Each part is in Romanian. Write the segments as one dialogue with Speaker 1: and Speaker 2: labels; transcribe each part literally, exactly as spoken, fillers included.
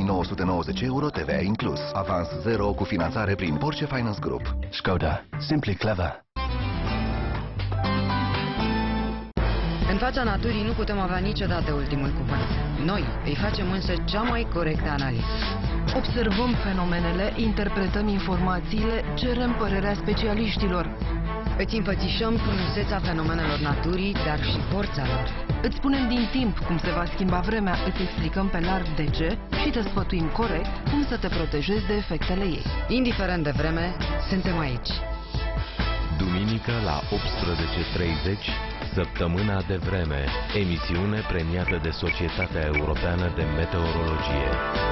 Speaker 1: nouă sute nouăzeci euro T V A inclus. Avans zero cu finanțare prin Porsche Finance Group.
Speaker 2: Skoda. Simply clever.
Speaker 3: În fața naturii nu putem avea niciodată ultimul cuvânt. Noi îi facem însă cea mai corectă analiză.
Speaker 4: Observăm fenomenele, interpretăm informațiile, cerem părerea specialiștilor.
Speaker 3: Îți înfățișăm frumusețea fenomenelor naturii, dar și forța lor.
Speaker 4: Îți spunem din timp cum se va schimba vremea, îți explicăm pe larg de ce și te sfătuim corect cum să te protejezi de efectele ei.
Speaker 3: Indiferent de vreme, suntem aici.
Speaker 5: Duminică la optsprezece și treizeci, Săptămâna de vreme, emisiune premiată de Societatea Europeană de Meteorologie.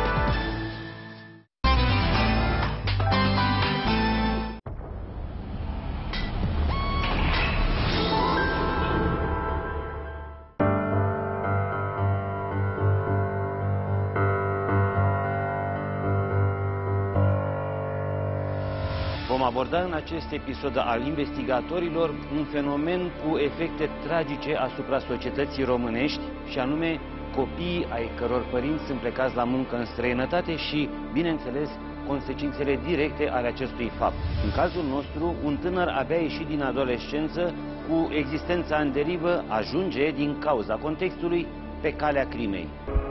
Speaker 6: Vom aborda în acest episod al investigatorilor un fenomen cu efecte tragice asupra societății românești, și anume copiii ai căror părinți sunt plecați la muncă în străinătate și, bineînțeles, consecințele directe ale acestui fapt. În cazul nostru, un tânăr abia ieșit din adolescență, cu existența în derivă, ajunge, din cauza contextului, pe calea crimei.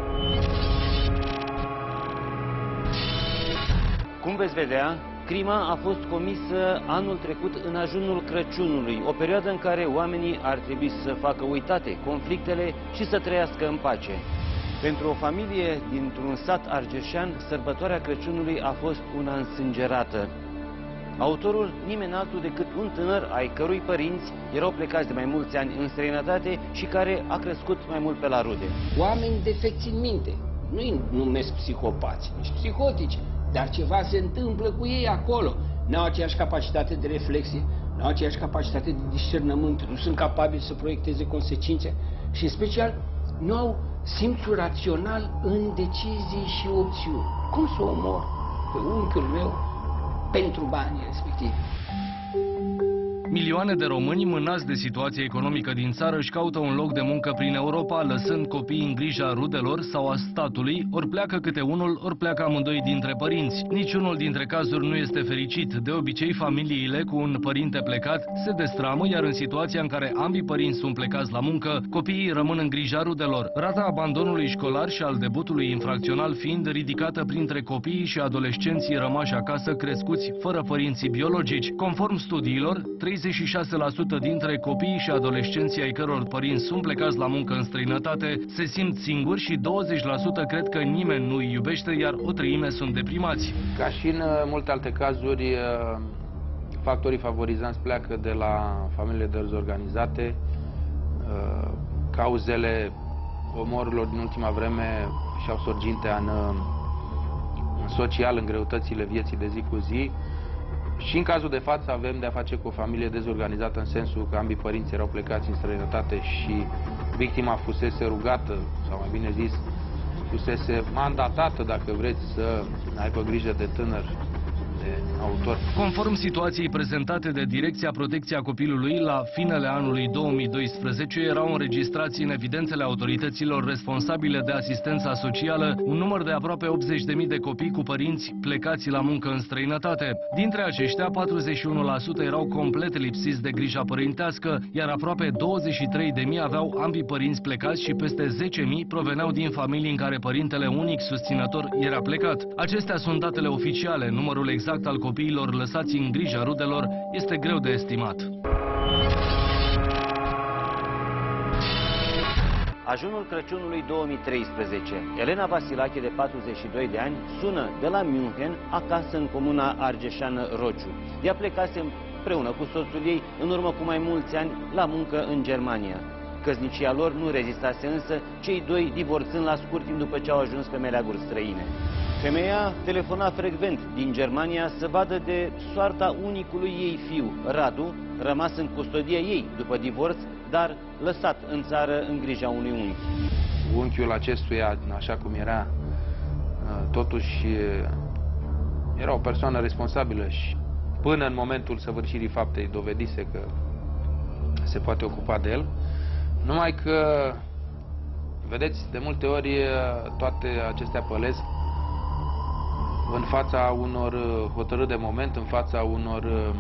Speaker 6: Cum veți vedea, crima a fost comisă anul trecut în ajunul Crăciunului, o perioadă în care oamenii ar trebui să facă uitate conflictele și să trăiască în pace. Pentru o familie dintr-un sat argeșean, sărbătoarea Crăciunului a fost una însângerată. Autorul nimeni altul decât un tânăr ai cărui părinți erau plecați de mai mulți ani în străinătate și care a crescut mai mult pe la rude.
Speaker 7: Oameni defecți în minte, nu-i numesc psihopați, nici psihotici. Dar ceva se întâmplă cu ei acolo. N-au aceeași capacitate de reflexie, n-au aceeași capacitate de discernământ, nu sunt capabili să proiecteze consecințe și, în special, nu au simțul rațional în decizii și opțiuni. Cum să omor pe unchiul meu pentru banii respectivi?
Speaker 8: Milioane de români mânați de situația economică din țară își caută un loc de muncă prin Europa, lăsând copiii în grija rudelor sau a statului, ori pleacă câte unul, ori pleacă amândoi dintre părinți. Niciunul dintre cazuri nu este fericit. De obicei, familiile cu un părinte plecat se destramă, iar în situația în care ambii părinți sunt plecați la muncă, copiii rămân în grija rudelor. Rata abandonului școlar și al debutului infracțional fiind ridicată printre copiii și adolescenții rămași acasă, crescuți fără părinții biologici. Conform studiilor, treizeci și șase la sută dintre copiii și adolescenții ai căror părinți sunt plecați la muncă în străinătate se simt singuri și douăzeci la sută cred că nimeni nu îi iubește, iar o treime sunt deprimați.
Speaker 9: Ca și în multe alte cazuri, factorii favorizanți pleacă de la familiile dezorganizate. Cauzele omorurilor din ultima vreme și-au sorgintea în, în social, în greutățile vieții de zi cu zi. Și în cazul de față avem de a face cu o familie dezorganizată, în sensul că ambii părinți erau plecați în străinătate și victima fusese rugată, sau mai bine zis, fusese mandatată, dacă vreți, să aibă grijă de tânăr, de autor.
Speaker 8: Conform situației prezentate de Direcția Protecția Copilului, la finele anului două mii doisprezece erau înregistrați în evidențele autorităților responsabile de asistența socială un număr de aproape optzeci de mii de copii cu părinți plecați la muncă în străinătate. Dintre aceștia, patruzeci și unu la sută erau complet lipsiți de grija părintească, iar aproape douăzeci și trei de mii aveau ambii părinți plecați și peste zece mii proveneau din familii în care părintele unic susținător era plecat. Acestea sunt datele oficiale. Numărul exact al copiilor lăsați în grija rudelor este greu de estimat.
Speaker 6: Ajunul Crăciunului două mii treisprezece. Elena Vasilache, de patruzeci și doi de ani, sună de la München, acasă în comuna argeșeană Rociu. Ea plecase împreună cu soțul ei în urmă cu mai mulți ani la muncă în Germania. Căsnicia lor nu rezistase însă, cei doi divorțând la scurt timp după ce au ajuns pe meleaguri străine. Femeia telefona frecvent din Germania să vadă de soarta unicului ei fiu, Radu, rămas în custodia ei după divorț, dar lăsat în țară în grija unui unchi.
Speaker 9: Unchiul acestuia, așa cum era, totuși era o persoană responsabilă și până în momentul săvârșirii faptei dovedise că se poate ocupa de el. Numai că, vedeți, de multe ori toate acestea pălesc în fața unor hotărâri de moment, în fața unor uh,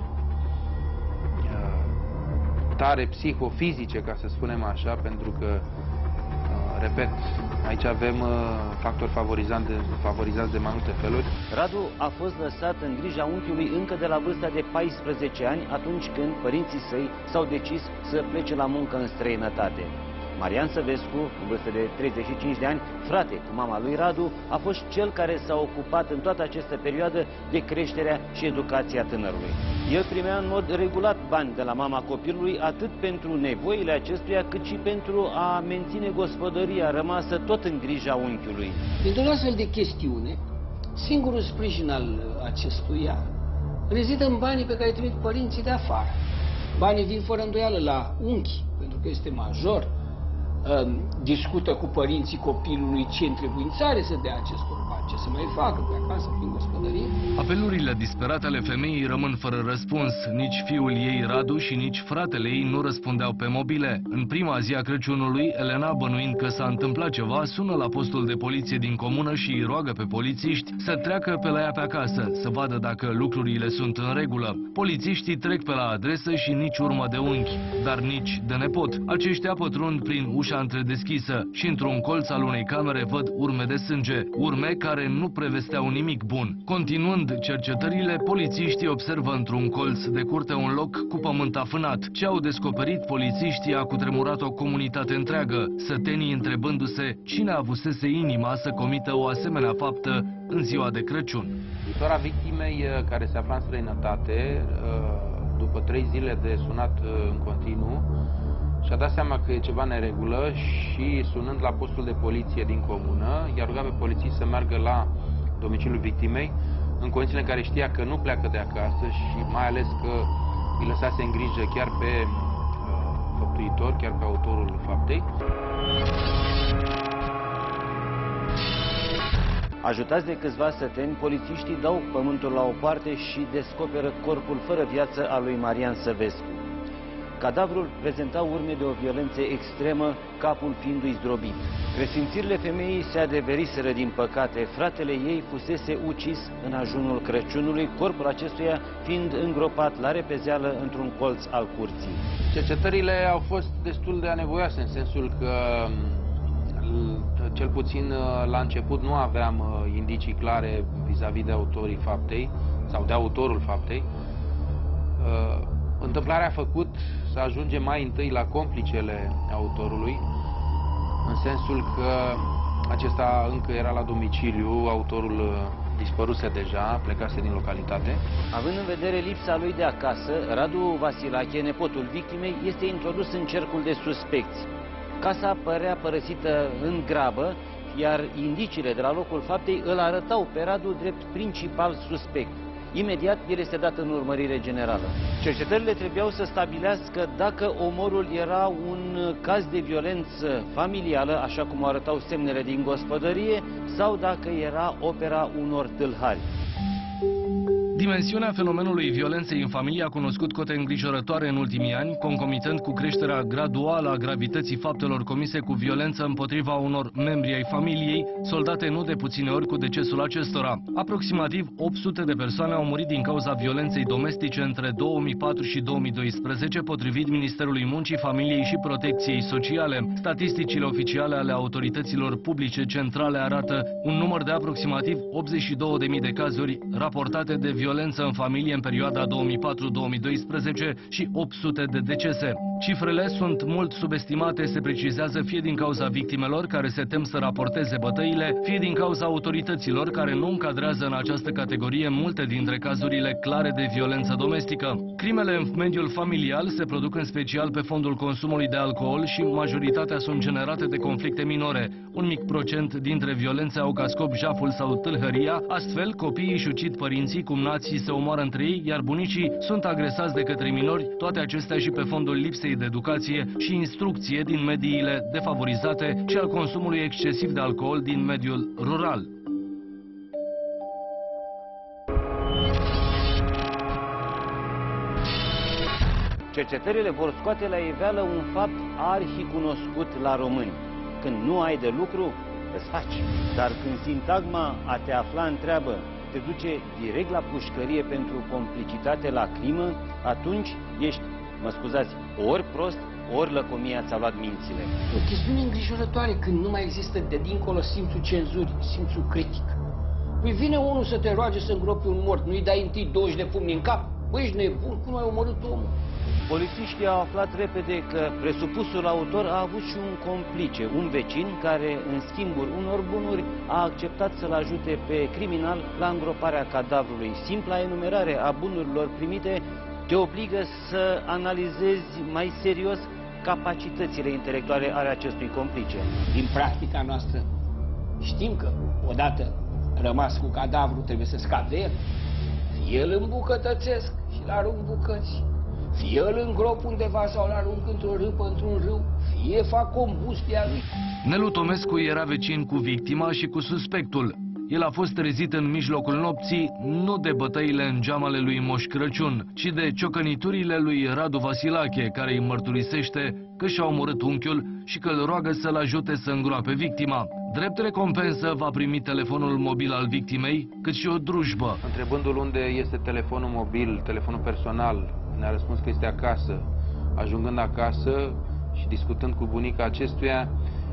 Speaker 9: tare psihofizice, ca să spunem așa, pentru că, uh, repet, aici avem uh, factori favorizanți de, favorizați de mai multe feluri.
Speaker 6: Radu a fost lăsat în grija unchiului încă de la vârsta de paisprezece ani, atunci când părinții săi s-au decis să plece la muncă în străinătate. Marian Săvescu, în vârstă de treizeci și cinci de ani, frate cu mama lui Radu, a fost cel care s-a ocupat în toată această perioadă de creșterea și educația tânărului. El primea în mod regulat bani de la mama copilului, atât pentru nevoile acestuia, cât și pentru a menține gospodăria rămasă tot în grija unchiului.
Speaker 7: Dintr-o astfel de chestiune, singurul sprijin al acestuia rezidă în banii pe care îi trimit părinții de afară. Banii vin fără îndoială la unchi, pentru că este major, discută cu părinții copilului ce întrebuințare să dea acestor bani, ce să mai facă pe acasă, prin gospodărie.
Speaker 8: Apelurile disperate ale femeii rămân fără răspuns. Nici fiul ei, Radu, și nici fratele ei nu răspundeau pe mobile. În prima zi a Crăciunului, Elena, bănuind că s-a întâmplat ceva, sună la postul de poliție din comună și îi roagă pe polițiști să treacă pe la ea pe acasă, să vadă dacă lucrurile sunt în regulă. Polițiștii trec pe la adresă și nici urmă de unchi, dar nici de nepot. Aceștia pătrund prin ușa întredeschisă și într-un colț al unei camere văd urme de sânge, urme care nu prevesteau nimic bun. Continuând cercetările, polițiștii observă într-un colț de curte un loc cu pământ afânat. Ce au descoperit polițiștii a cutremurat o comunitate întreagă, sătenii întrebându-se cine avusese inima să comită o asemenea faptă în ziua de Crăciun.
Speaker 9: Sora victimei, care se afla în străinătate, după trei zile de sunat în continuu, și-a dat seama că e ceva neregulă și, sunând la postul de poliție din comună, i-a rugat pe polițiști să meargă la domiciliul victimei, în condițiile în care știa că nu pleacă de acasă și mai ales că îi lăsase în grijă chiar pe uh, făptuitor, chiar pe autorul faptei.
Speaker 6: Ajutați de câțiva săteni, polițiștii dau pământul la o parte și descoperă corpul fără viață al lui Marian Săvescu. Cadavrul prezenta urme de o violență extremă, capul fiindu-i zdrobit. Resimțirile femeii se adeveriseră din păcate. Fratele ei fusese ucis în ajunul Crăciunului, corpul acestuia fiind îngropat la repezeală într-un colț al curții.
Speaker 9: Cercetările au fost destul de anevoioase, în sensul că, cel puțin la început, nu aveam indicii clare vis-a-vis de autorii faptei sau de autorul faptei. Întâmplarea a făcut să ajungem mai întâi la complicele autorului, în sensul că acesta încă era la domiciliu, autorul dispăruse deja, plecase din localitate.
Speaker 6: Având în vedere lipsa lui de acasă, Radu Vasilache, nepotul victimei, este introdus în cercul de suspecți. Casa părea părăsită în grabă, iar indiciile de la locul faptei îl arătau pe Radu drept principal suspect. Imediat, el este dat în urmărire generală. Cercetările trebuiau să stabilească dacă omorul era un caz de violență familială, așa cum arătau semnele din gospodărie, sau dacă era opera unor tâlhari.
Speaker 8: Dimensiunea fenomenului violenței în familie a cunoscut cote îngrijorătoare în ultimii ani, concomitent cu creșterea graduală a gravității faptelor comise cu violență împotriva unor membri ai familiei, soldate nu de puține ori cu decesul acestora. Aproximativ opt sute de persoane au murit din cauza violenței domestice între două mii patru și două mii doisprezece, potrivit Ministerului Muncii, Familiei și Protecției Sociale. Statisticile oficiale ale autorităților publice centrale arată un număr de aproximativ optzeci și două de mii de cazuri raportate de violență în familie în perioada două mii patru două mii doisprezece și opt sute de decese. Cifrele sunt mult subestimate, se precizează, fie din cauza victimelor care se tem să raporteze bătăile, fie din cauza autorităților care nu încadrează în această categorie multe dintre cazurile clare de violență domestică. Crimele în mediul familial se produc în special pe fondul consumului de alcool și majoritatea sunt generate de conflicte minore. Un mic procent dintre violențe au ca scop jaful sau tâlhăria, astfel copiii își ucid părinții, cumnații se omoară între ei, iar bunicii sunt agresați de către minori, toate acestea și pe fondul lipsei de educație și instrucție din mediile defavorizate și al consumului excesiv de alcool din mediul rural.
Speaker 6: Cercetările vor scoate la iveală un fapt arhicunoscut la români. Când nu ai de lucru, îți faci. Dar când sintagma a te afla în treabă te duce direct la pușcărie pentru complicitate la crimă, atunci ești, mă scuzați, ori prost, ori lăcomia ți-a luat mințile.
Speaker 7: O chestiune îngrijorătoare când nu mai există de dincolo simțul cenzurii, simțul critic. Păi vine unul să te roage să îngropi un mort, nu-i dai întâi douăzeci de pumni în cap? Băi, ești nebun, cum ai omorât omul?
Speaker 6: Polițiștii au aflat repede că presupusul autor a avut și un complice, un vecin care, în schimbul unor bunuri, a acceptat să-l ajute pe criminal la îngroparea cadavrului. Simpla enumerare a bunurilor primite te obligă să analizezi mai serios capacitățile intelectuale ale acestui complice.
Speaker 7: Din practica noastră știm că, odată rămas cu cadavru, trebuie să scape el. Fie îl îmbucătățesc și îl arunc bucăți, fie îl îngrop undeva sau îl arunc într-o râpă, într-un râu, fie fac combustia lui.
Speaker 8: Nelu Tomescu era vecin cu victima și cu suspectul. El a fost trezit în mijlocul nopții nu de bătăile în geamale lui Moș Crăciun, ci de ciocăniturile lui Radu Vasilache, care îi mărturisește că și-a omorât unchiul și că îl roagă să-l ajute să îngroape victima. Drept recompensă va primi telefonul mobil al victimei, cât și o drujbă.
Speaker 9: Întrebându-l unde este telefonul mobil, telefonul personal, ne-a răspuns că este acasă. Ajungând acasă și discutând cu bunica acestuia,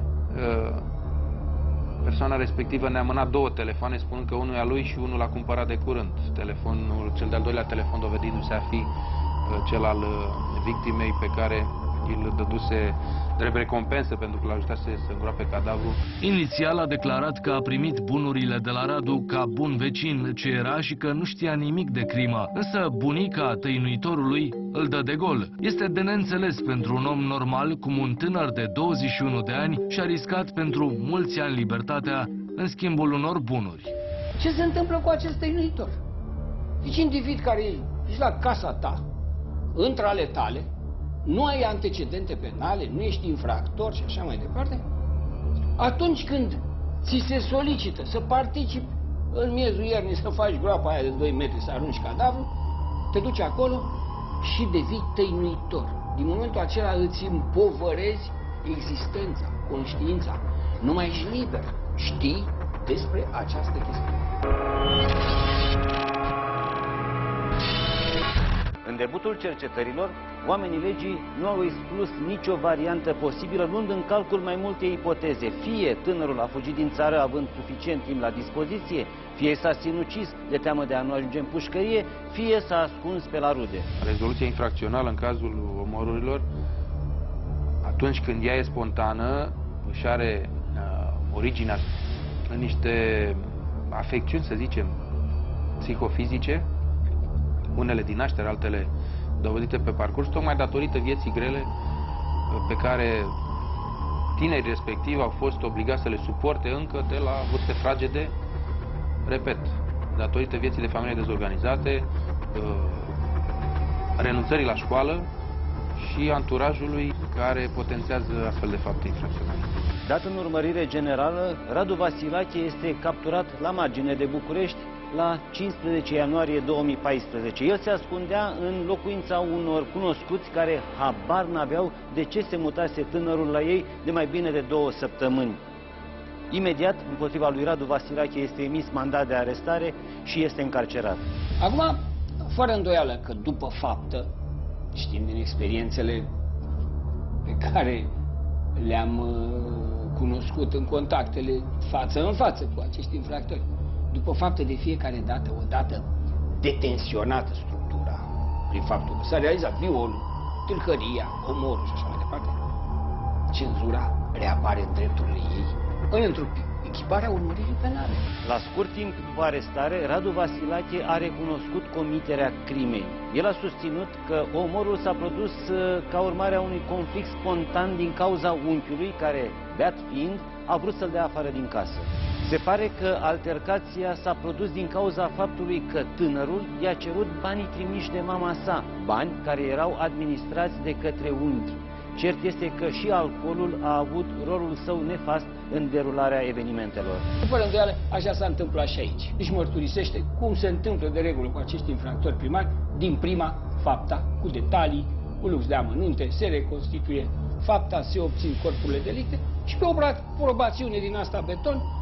Speaker 9: persoana respectivă ne-a mânat două telefoane, spunând că unul e a lui și unul l-a cumpărat de curând. Telefonul, cel de-al doilea telefon dovedindu-se a fi cel al victimei pe care îl dăduse drept recompensă pentru că l-a ajutat să se îngroape cadavru.
Speaker 8: Inițial a declarat că a primit bunurile de la Radu ca bun vecin ce era și că nu știa nimic de crimă. Însă bunica tăinuitorului îl dă de gol. Este de neînțeles pentru un om normal cum un tânăr de douăzeci și unu de ani și-a riscat pentru mulți ani libertatea în schimbul unor bunuri.
Speaker 7: Ce se întâmplă cu acest tăinuitor? Deci individ care ești la casa ta, între ale tale, nu ai antecedente penale, nu ești infractor și așa mai departe, atunci când ți se solicită să participi în miezul iernii să faci groapa aia de doi metri, să arunci cadavru, te duci acolo și devii tăinuitor. Din momentul acela îți împovărezi existența, conștiința. Nu mai ești liber. Știi despre această chestiune.
Speaker 6: În debutul cercetărilor, oamenii legii nu au exclus nicio variantă posibilă, luând în calcul mai multe ipoteze. Fie tânărul a fugit din țară având suficient timp la dispoziție, fie s-a sinucis de teamă de a nu ajunge în pușcărie, fie s-a ascuns pe la rude.
Speaker 9: Rezoluția infracțională în cazul omorurilor, atunci când ea e spontană, își are uh, originea în niște afecțiuni, să zicem, psihofizice, unele din naștere, altele dovedite pe parcurs, tocmai datorită vieții grele pe care tinerii respectivi au fost obligați să le suporte încă de la vârste fragede, repet, datorită vieții de familie dezorganizate, renunțării la școală și anturajului care potențează astfel de fapte infracționale.
Speaker 6: Dat în urmărire generală, Radu Vasilache este capturat la margine de București la cincisprezece ianuarie două mii paisprezece. El se ascundea în locuința unor cunoscuți care habar n-aveau de ce se mutase tânărul la ei de mai bine de două săptămâni. Imediat, împotriva lui Radu Vasilache este emis mandat de arestare și este încarcerat.
Speaker 7: Acum, fără îndoială că după faptă, știm din experiențele pe care le-am uh, cunoscut în contactele față în față cu acești infractori, după faptă de fiecare dată, odată detenționată structura, prin faptul că s-a realizat violul, tâlhăria, omorul și așa mai departe, cenzura reapare în drepturile ei, în întrechiparea urmăririi penale.
Speaker 6: La scurt timp după arestare, Radu Vasilache a recunoscut comiterea crimei. El a susținut că omorul s-a produs ca urmare a unui conflict spontan din cauza unchiului care, beat fiind, a vrut să-l dea afară din casă. Se pare că altercația s-a produs din cauza faptului că tânărul i-a cerut banii trimiși de mama sa, bani care erau administrați de către unchi. Cert este că și alcoolul a avut rolul său nefast în derularea evenimentelor.
Speaker 7: Fără îndoială, așa s-a întâmplat și aici. Își mărturisește cum se întâmplă de regulă cu acești infractori primari din prima fapta, cu detalii, cu lux de amănunte, se reconstituie fapta, se obțin corpurile delicte și pe o probațiune din asta beton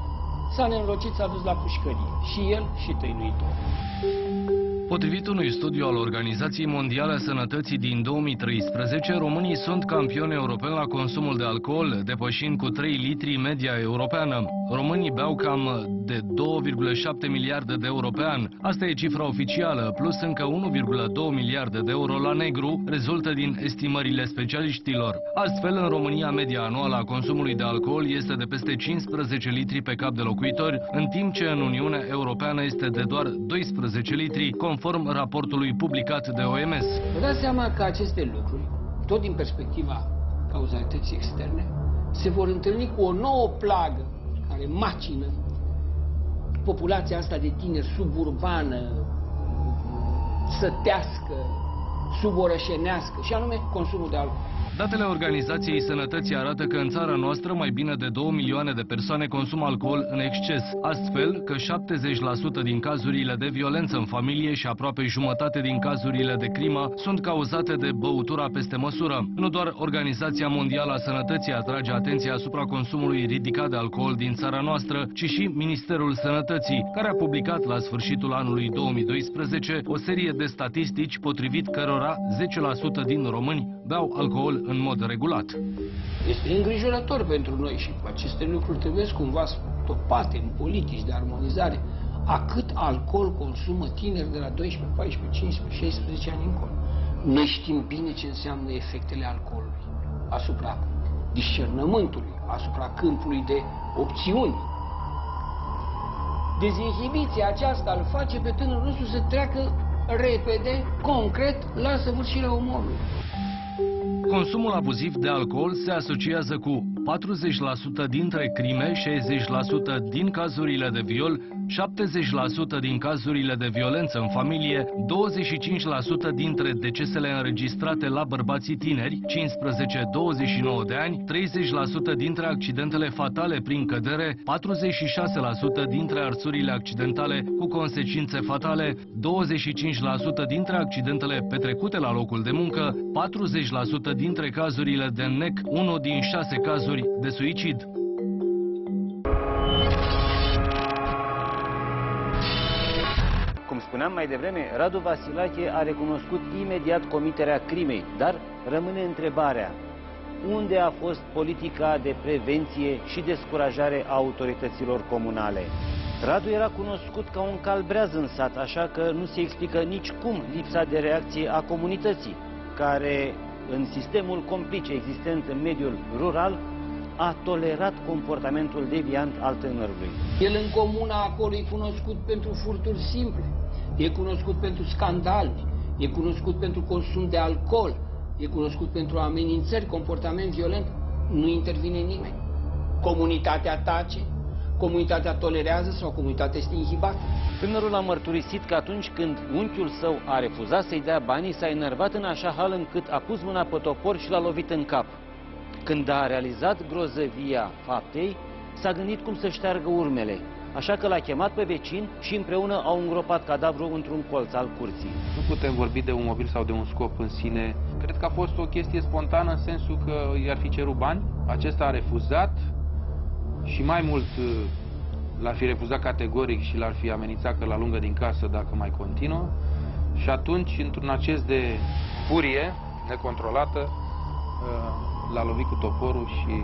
Speaker 7: s-a neînrocit, s-a dus la pușcărie. Și el și tăinuitor.
Speaker 8: Potrivit unui studiu al Organizației Mondiale a Sănătății din două mii treisprezece, românii sunt campioni europeni la consumul de alcool, depășind cu trei litri media europeană. Românii beau cam de două virgulă șapte miliarde de euro pe an. Asta e cifra oficială, plus încă unu virgulă doi miliarde de euro la negru, rezultă din estimările specialiștilor. Astfel, în România, media anuală a consumului de alcool este de peste cincisprezece litri pe cap de locuitori, în timp ce în Uniunea Europeană este de doar doisprezece litri, conform raportului publicat de O M S.
Speaker 7: Vă dați seama că aceste lucruri, tot din perspectiva cauzalității externe, se vor întâlni cu o nouă plagă care macină populația asta de tineri suburbană, sătească, suborășenească, și anume consumul de alcool.
Speaker 8: Datele Organizației Sănătății arată că în țara noastră mai bine de două milioane de persoane consumă alcool în exces, astfel că șaptezeci la sută din cazurile de violență în familie și aproape jumătate din cazurile de crimă sunt cauzate de băutura peste măsură. Nu doar Organizația Mondială a Sănătății atrage atenția asupra consumului ridicat de alcool din țara noastră, ci și Ministerul Sănătății, care a publicat la sfârșitul anului două mii doisprezece o serie de statistici potrivit cărora zece la sută din români beau alcool în mod regulat.
Speaker 7: Este îngrijorător pentru noi și aceste lucruri trebuie cumva stopate în politici de armonizare. A cât alcool consumă tineri de la doisprezece, paisprezece, cincisprezece, șaisprezece ani încolo? Noi știm bine ce înseamnă efectele alcoolului asupra discernământului, asupra câmpului de opțiuni. Dezinhibiția aceasta îl face pe tânărul nostru să treacă repede, concret, la săvârșirea omorului.
Speaker 8: Consumul abuziv de alcool se asociază cu patruzeci la sută dintre crime, șaizeci la sută din cazurile de viol, șaptezeci la sută din cazurile de violență în familie, douăzeci și cinci la sută dintre decesele înregistrate la bărbații tineri, cincisprezece douăzeci și nouă de ani, treizeci la sută dintre accidentele fatale prin cădere, patruzeci și șase la sută dintre arsurile accidentale cu consecințe fatale, douăzeci și cinci la sută dintre accidentele petrecute la locul de muncă, patruzeci la sută dintre cazurile de N E C, unul din șase cazuri de suicid.
Speaker 6: Cum spuneam mai devreme, Radu Vasilache a recunoscut imediat comiterea crimei, dar rămâne întrebarea: unde a fost politica de prevenție și descurajare a autorităților comunale? Radu era cunoscut ca un calbreaz în sat, așa că nu se explică nici cum lipsa de reacție a comunității, care, în sistemul complice existent în mediul rural, a tolerat comportamentul deviant al tânărului.
Speaker 7: El în comuna acolo e cunoscut pentru furturi simple, e cunoscut pentru scandaluri, e cunoscut pentru consum de alcool, e cunoscut pentru amenințări, comportament violent. Nu intervine nimeni. Comunitatea tace, comunitatea tolerează sau comunitatea este inhibată.
Speaker 6: Tânărul a mărturisit că atunci când unchiul său a refuzat să-i dea banii, s-a enervat în așa hal încât a pus mâna pe topor și l-a lovit în cap. Când a realizat grozăvia faptei, s-a gândit cum să șteargă urmele, așa că l-a chemat pe vecin și împreună au îngropat cadavrul într-un colț al curții.
Speaker 9: Nu putem vorbi de un mobil sau de un scop în sine. Cred că a fost o chestie spontană în sensul că i-ar fi cerut bani, acesta a refuzat și mai mult l-ar fi refuzat categoric și l-ar fi amenințat că l alungă din casă dacă mai continuă. Și atunci, într-un acces de furie necontrolată, l-a lovit cu toporul și,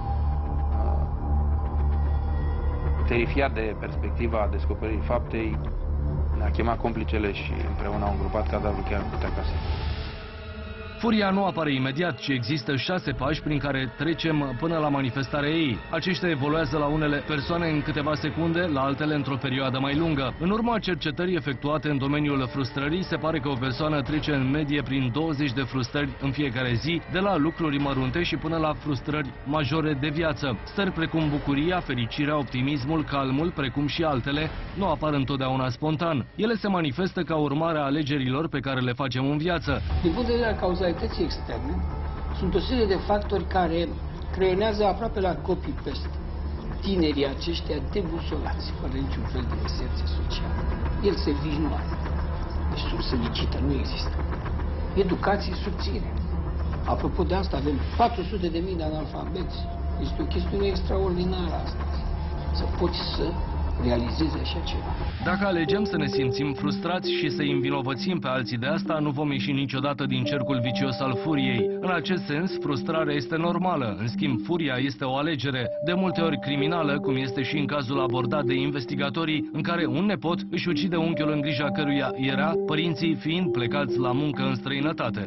Speaker 9: terifiat de perspectiva descoperirii faptei, ne-a chemat complicele și împreună au îngropat cadavrul chiar în curtea casei.
Speaker 8: Furia nu apare imediat, ci există șase pași prin care trecem până la manifestarea ei. Aceștia evoluează la unele persoane în câteva secunde, la altele într-o perioadă mai lungă. În urma cercetării efectuate în domeniul frustrării, se pare că o persoană trece în medie prin douăzeci de frustrări în fiecare zi, de la lucruri mărunte și până la frustrări majore de viață. Stări precum bucuria, fericirea, optimismul, calmul, precum și altele, nu apar întotdeauna spontan. Ele se manifestă ca urmare a alegerilor pe care le facem în viață.
Speaker 7: Din punct de vedere al cauzalității externe, sunt o serie de factori care creionează aproape la copy-paste tinerii aceștia debusolați, fără niciun fel de inserție socială. El servici nu are. Deci sursă licită nu există. Educație subțire. Apropo de asta, avem patru sute de mii de analfabeți. Este o chestiune extraordinară astăzi. să poți să realizezi așa ceva.
Speaker 8: Dacă alegem să ne simțim frustrați și să îi învinovățim pe alții de asta, nu vom ieși niciodată din cercul vicios al furiei. În acest sens, frustrarea este normală. În schimb, furia este o alegere, de multe ori criminală, cum este și în cazul abordat de investigatorii, în care un nepot își ucide unchiul în grija căruia era, părinții fiind plecați la muncă în străinătate.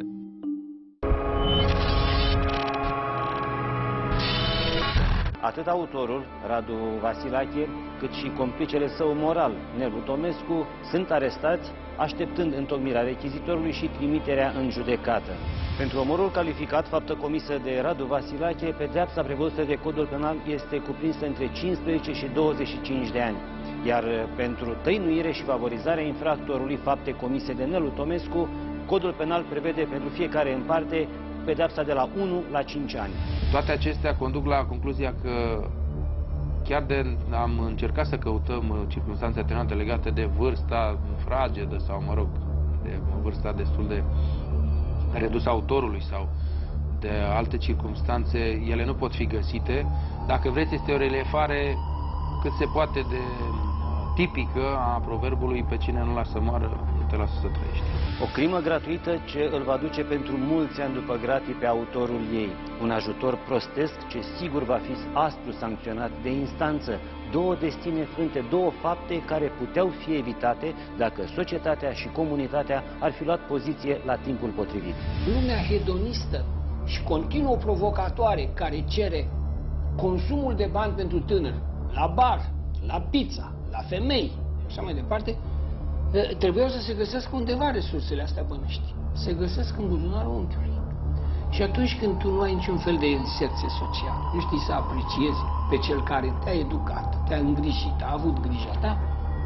Speaker 6: Atât autorul, Radu Vasilache, cât și complicele său moral, Nelu Tomescu, sunt arestați, așteptând întocmirea rechizitorului și trimiterea în judecată. Pentru omorul calificat, faptă comisă de Radu Vasilache, pedeapsa prevăzută de Codul Penal este cuprinsă între cincisprezece și douăzeci și cinci de ani. Iar pentru tăinuire și favorizarea infractorului, fapte comise de Nelu Tomescu, Codul Penal prevede pentru fiecare în parte pedeapsa de la unu la cinci ani.
Speaker 9: Toate acestea conduc la concluzia că chiar de am încercat să căutăm circunstanțe atenuante legate de vârsta fragedă sau, mă rog, de vârsta destul de redusă autorului sau de alte circunstanțe, ele nu pot fi găsite. Dacă vreți, este o relefare cât se poate de tipică a proverbului: pe cine nu lasă să moară, nu te lasă să trăiești.
Speaker 6: O crimă gratuită ce îl va duce pentru mulți ani după gratii pe autorul ei. Un ajutor prostesc ce sigur va fi aspru sancționat de instanță. Două destine frânte, două fapte care puteau fi evitate dacă societatea și comunitatea ar fi luat poziție la timpul potrivit.
Speaker 7: Lumea hedonistă și continuă provocatoare care cere consumul de bani pentru tânări, la bar, la pizza, la femei și așa mai departe, trebuiau să se găsească undeva resursele astea bănești. Se găsesc în buzunarul unchiului. Și atunci când tu nu ai niciun fel de inserție socială, nu știi să apreciezi pe cel care te-a educat, te-a îngrijit, a avut grija ta,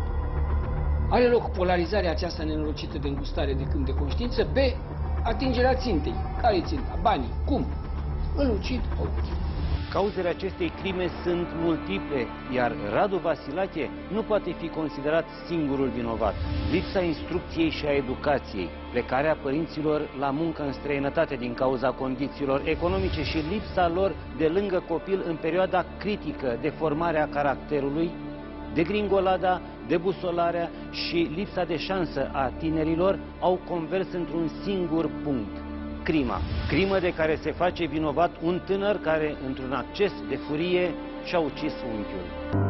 Speaker 7: are loc polarizarea aceasta nenorocită de îngustare de câmp de conștiință pe atingerea țintei. Care ținta? Banii. Cum? Îl ucid, o ucid.
Speaker 6: Cauzele acestei crime sunt multiple, iar Radu Vasilache nu poate fi considerat singurul vinovat. Lipsa instrucției și a educației, plecarea părinților la muncă în străinătate din cauza condițiilor economice și lipsa lor de lângă copil în perioada critică de formarea caracterului, degringolada, debusolarea și lipsa de șansă a tinerilor au convers într-un singur punct: crima. Crimă de care se face vinovat un tânăr care, într-un acces de furie, și-a ucis unchiul.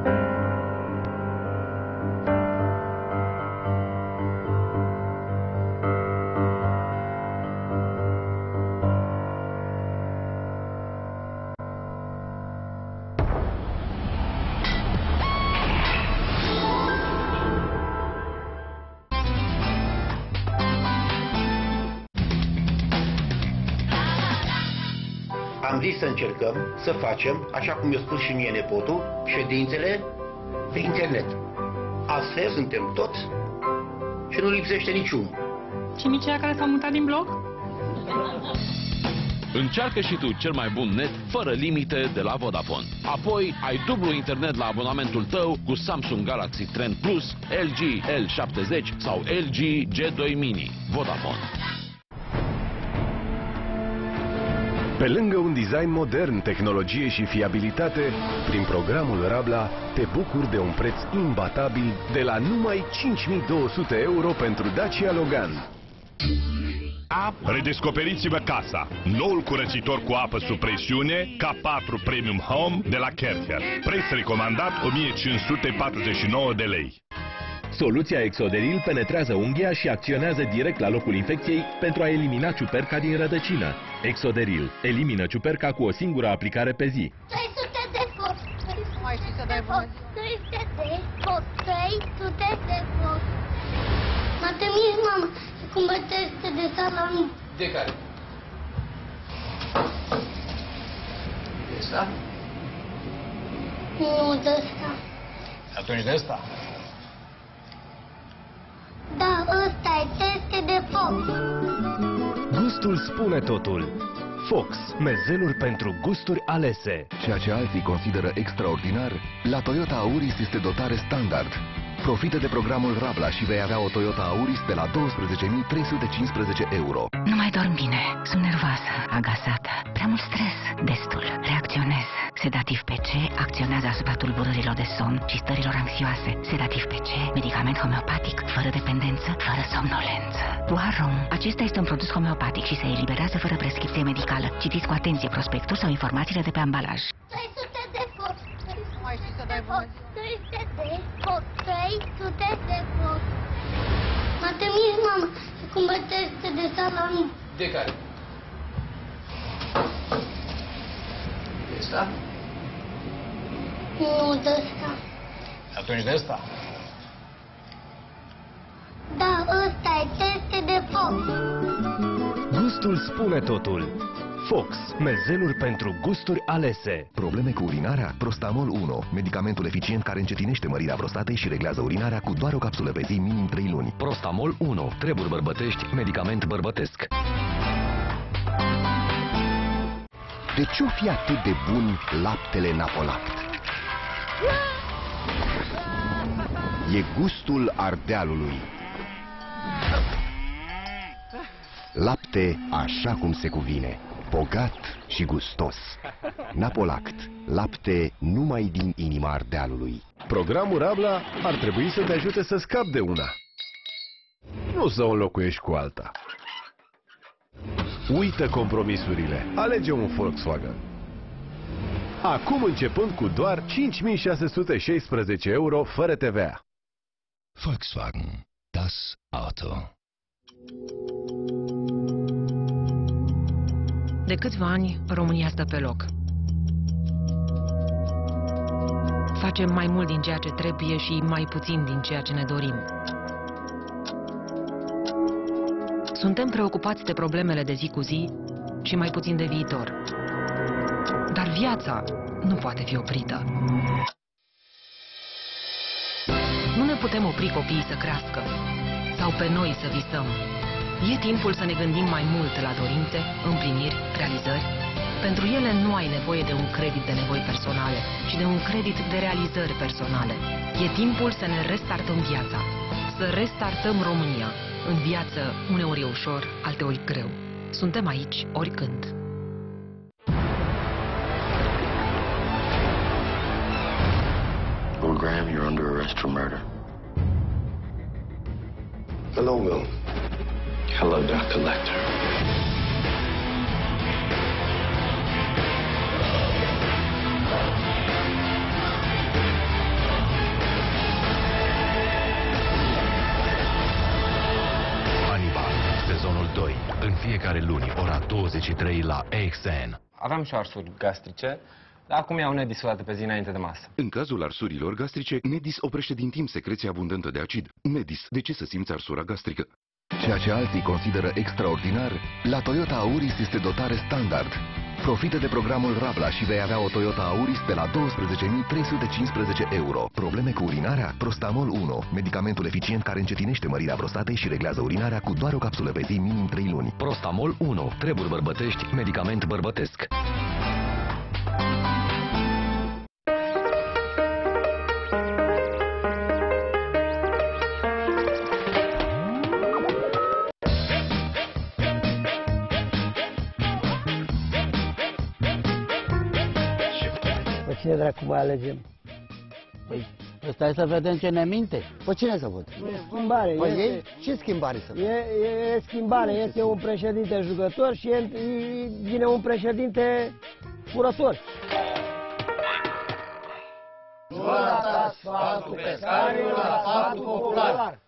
Speaker 10: Am zis să încercăm să facem, așa cum i-a spus și mie nepotul, ședințele pe internet. Astfel suntem toți și nu lipsește niciunul.
Speaker 11: Și nici aia care s-au mutat din blog?
Speaker 12: Încearcă și tu cel mai bun net fără limite de la Vodafone. Apoi ai dublu internet la abonamentul tău cu Samsung Galaxy Trend Plus, L G L șaptezeci sau L G G doi Mini. Vodafone.
Speaker 2: Pe lângă un design modern, tehnologie și fiabilitate, prin programul Rabla te bucuri de un preț imbatabil de la numai cinci mii două sute euro pentru Dacia Logan.
Speaker 13: Redescoperiți-vă casa. Noul curățitor cu apă sub presiune K patru Premium Home de la Kercher. Preț recomandat o mie cinci sute patruzeci și nouă de lei.
Speaker 5: Soluția Exoderil penetrează unghia și acționează direct la locul infecției pentru a elimina ciuperca din rădăcină. Exoderil elimină ciuperca cu o singură aplicare pe zi.
Speaker 14: trei sute de fost. Mai știi să dai bună? trei sute de fost. trei sute de fost. M-a trimis mama să cumpăr trei sute de salami.
Speaker 9: De care? De ăsta?
Speaker 14: Nu, de ăsta.
Speaker 9: Atunci de ăsta?
Speaker 14: Da, ăsta e, este de foc.
Speaker 2: Gustul spune totul. Fox, mezeluri pentru gusturi alese.
Speaker 1: Ceea ce alții consideră extraordinar, la Toyota Auris este dotare standard. Profită de programul Rabla și vei avea o Toyota Auris de la douăsprezece mii trei sute cincisprezece euro.
Speaker 15: Nu mai dorm bine. Sunt nervoasă, agasată. Prea mult stres. Destul. Reacționez. Sedativ P C acționează asupra tulburărilor de somn și stărilor anxioase. Sedativ P C, medicament homeopatic, fără dependență, fără somnolență. Duarom. Acesta este un produs homeopatic și se eliberează fără prescripție medicală. Citiți cu atenție prospectul sau informațiile de pe ambalaj.
Speaker 14: trei sute de foc. Nu mai știi să dai bună ziua. trei sute de foc. trei sute de foc. M-a trimis mama să cumpăr teste de salami.
Speaker 9: De care? De ăsta?
Speaker 14: Nu, de ăsta.
Speaker 9: Atunci de ăsta?
Speaker 14: Da, ăsta e teste de foc.
Speaker 16: Gustul spune totul. Fox, mezeluri pentru gusturi alese.
Speaker 1: Probleme cu urinarea? Prostamol unu, medicamentul eficient care încetinește mărirea prostatei și reglează urinarea cu doar o capsulă pe zi, minim trei luni.
Speaker 16: Prostamol unu, treburi bărbătești, medicament bărbătesc.
Speaker 1: De ce-o fi atât de bun laptele Napolact? E gustul Ardealului. Lapte așa cum se cuvine, bogat și gustos. Napolact, lapte numai din inima Ardealului.
Speaker 2: Programul Rabla ar trebui să te ajute să scapi de una, nu să o înlocuiești cu alta. Uită compromisurile, alege un Volkswagen. Acum începând cu doar cinci mii șase sute șaisprezece euro fără T V A.
Speaker 17: Volkswagen, das Auto.
Speaker 4: De câțiva ani, România stă pe loc. Facem mai mult din ceea ce trebuie și mai puțin din ceea ce ne dorim. Suntem preocupați de problemele de zi cu zi și mai puțin de viitor. Dar viața nu poate fi oprită. Nu ne putem opri copiii să crească sau pe noi să visăm. E timpul să ne gândim mai mult la dorințe, împliniri, realizări. Pentru ele nu ai nevoie de un credit de nevoi personale, ci de un credit de realizări personale. E timpul să ne restartăm viața, să restartăm România. În viață, uneori e ușor, alteori greu. Suntem aici oricând.
Speaker 18: Lord Graham, you're under arrest for murder.
Speaker 19: Hello, Will.
Speaker 18: Hello, Doctor Lecter.
Speaker 5: Hannibal, sezonul doi. În fiecare luni, ora douăzeci și trei la A X N.
Speaker 20: Aveam și arsuri gastrice, dar acum iau Nedis o dată pe zi înainte de masă.
Speaker 21: În cazul arsurilor gastrice, Nedis oprește din timp secreția abundentă de acid. Nedis, de ce să simți arsura gastrică?
Speaker 1: Ceea ce alții consideră extraordinar, la Toyota Auris este dotare standard. Profită de programul Rabla și vei avea o Toyota Auris de la douăsprezece mii trei sute cincisprezece euro. Probleme cu urinarea? Prostamol unu, medicamentul eficient care încetinește mărirea prostatei și reglează urinarea cu doar o capsulă pe zi, minim trei luni.
Speaker 16: Prostamol unu, treburi bărbătești, medicament bărbătesc.
Speaker 22: Cine dracu mai alegem? Păi, stai să vedem ce ne minte.
Speaker 23: Păi cine să văd?
Speaker 22: E schimbare.
Speaker 23: Păi
Speaker 22: este,
Speaker 23: ei? Ce schimbare să văd?
Speaker 22: E, e, e schimbare. Este un președinte jucător și e, vine un președinte furător.
Speaker 24: Nu lăsați sfatul pescarilor la sfatul popular.